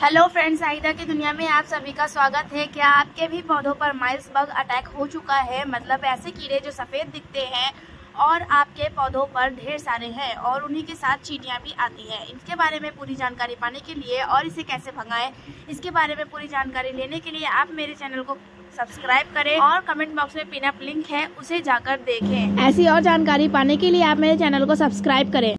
Hello friends, आइदा की दुनिया में आप सभी का स्वागत है। क्या आपके भी पौधों पर माइल्स बग अटैक हो चुका है? मतलब ऐसे कीड़े जो सफ़ेद दिखते हैं और आपके पौधों पर ढेर सारे हैं और उन्हीं के साथ चींटियां भी आती हैं। इसके बारे में पूरी जानकारी पाने के लिए और इसे कैसे भगाएं, इसके बारे में पूरी जानकारी लेने के लिए आप मेरे चैनल को सब्सक्राइब करें और कमेंट बॉक्स में पिन अप लिंक है, उसे जाकर देखें। ऐसी और जानकारी पाने के लिए आप मेरे चैनल को सब्सक्राइब करें।